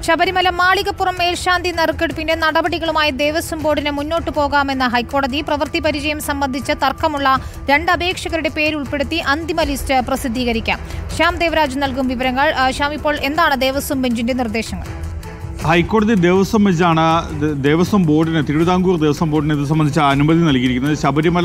ശബരിമല മാളികപ്പുറം മേൽശാന്തി നറുക്കെടുപ്പിന്റെ നടപടികളുമായി ദേവസ്വം ബോർഡിന് മുന്നോട്ടു പോകാമെന്ന ഹൈക്കോടതി. പ്രവൃത്തി പരിചയം സംബന്ധിച്ച് തർക്കമുള്ള 2 അപേക്ഷകരുടെ പേര് ഉൾപ്പെടുത്തി അന്തിമ ലിസ്റ്റ് പ്രസിദ്ധീകരിക്കാം. ശ്യാം ദേവരാജ് നൽകും വിവരങ്ങൾ. ശ്യാം, ഇപ്പോൾ എന്താണ് ദേവസ്വം ബെഞ്ചിന്റെ നിർദ്ദേശങ്ങൾ? ഹൈക്കോടതി ദേവസ്വം ബെഞ്ചാണ് ദേവസ്വം ബോർഡിന്, തിരുവിതാംകൂർ ദേവസ്വം ബോർഡിന് ഇത് സംബന്ധിച്ച അനുമതി നൽകിയിരിക്കുന്നത്.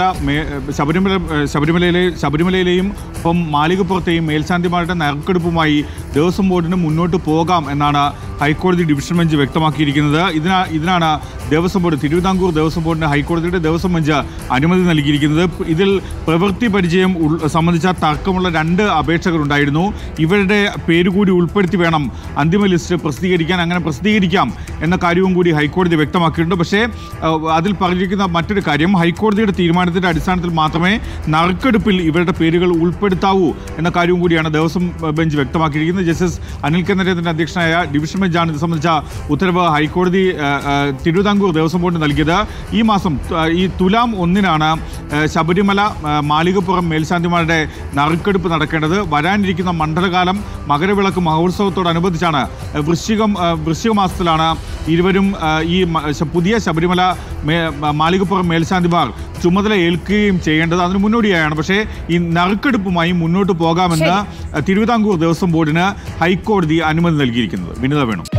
ശബരിമലയിലെയും ഒപ്പം മാളികപ്പുറത്തെയും മേൽശാന്തിമാരുടെ നറുക്കെടുപ്പുമായി ദേവസ്വം ബോർഡിന് മുന്നോട്ട് പോകാം എന്നാണ് ഹൈക്കോടതി ഡിവിഷൻ ബെഞ്ച് വ്യക്തമാക്കിയിരിക്കുന്നത്. ഇതിനാണ് ദേവസ്വം ബോർഡ്, തിരുവിതാംകൂർ ദേവസ്വം ബോർഡിന് ഹൈക്കോടതിയുടെ ദേവസ്വം ബെഞ്ച് അനുമതി നൽകിയിരിക്കുന്നത്. ഇതിൽ പ്രവൃത്തി പരിചയം സംബന്ധിച്ച തർക്കമുള്ള 2 അപേക്ഷകരുണ്ടായിരുന്നു. ഇവരുടെ പേര് കൂടി ഉൾപ്പെടുത്തി വേണം അന്തിമ ലിസ്റ്റ് പ്രസിദ്ധീകരിക്കാൻ. അങ്ങനെ പ്രസിദ്ധീകരിക്കാം എന്ന കാര്യവും കൂടി ഹൈക്കോടതി വ്യക്തമാക്കിയിട്ടുണ്ട്. പക്ഷേ അതിൽ പറഞ്ഞിരിക്കുന്ന മറ്റൊരു കാര്യം, ഹൈക്കോടതിയുടെ തീരുമാനത്തിൻ്റെ അടിസ്ഥാനത്തിൽ മാത്രമേ നറുക്കെടുപ്പിൽ ഇവരുടെ പേരുകൾ ഉൾപ്പെടുത്താവൂ എന്ന കാര്യവും കൂടിയാണ് ദേവസ്വം ബെഞ്ച് വ്യക്തമാക്കിയിരിക്കുന്നത്. ജസ്റ്റിസ് അനിൽ കെ നരേന്ദ്രൻ അധ്യക്ഷനായ ഡിവിഷൻ ബെഞ്ചാണ് ഇത് സംബന്ധിച്ച ഉത്തരവ് ഹൈക്കോടതി തിരുവിതാംകൂർ ദേവസ്വം ബോർഡിന് നൽകിയത്. ഈ മാസം തുലാം 1-നാണ് ശബരിമല മാളികപ്പുറം മേൽശാന്തിമാരുടെ നറുക്കെടുപ്പ് നടക്കേണ്ടത്. വരാനിരിക്കുന്ന മണ്ഡലകാലം മകരവിളക്ക് മഹോത്സവത്തോടനുബന്ധിച്ചാണ് വൃശ്ചിക മാസത്തിലാണ് ഇരുവരും ഈ പുതിയ ശബരിമല മാളികപ്പുറം മേൽശാന്തിമാർ ചുമതല ഏൽക്കുകയും ചെയ്യേണ്ടത്. അതിന് മുന്നോടിയായാണ് പക്ഷേ ഈ നറുക്കെടുപ്പുമായി മുന്നോട്ട് പോകാമെന്ന് തിരുവിതാംകൂർ ദേവസ്വം ബോർഡിന് ഹൈക്കോടതി അനുമതി നൽകിയിരിക്കുന്നത്. വിനിത വേണു.